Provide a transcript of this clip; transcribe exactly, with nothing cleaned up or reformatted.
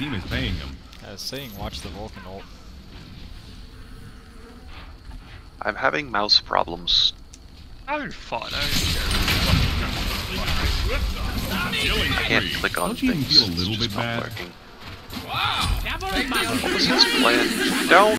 team is paying him. I was saying watch the Vulcan ult. I'm having mouse problems. Having fun. I I can't click on Don't you even things. feel a little It's bit just not bad? working. What was his plan? Don't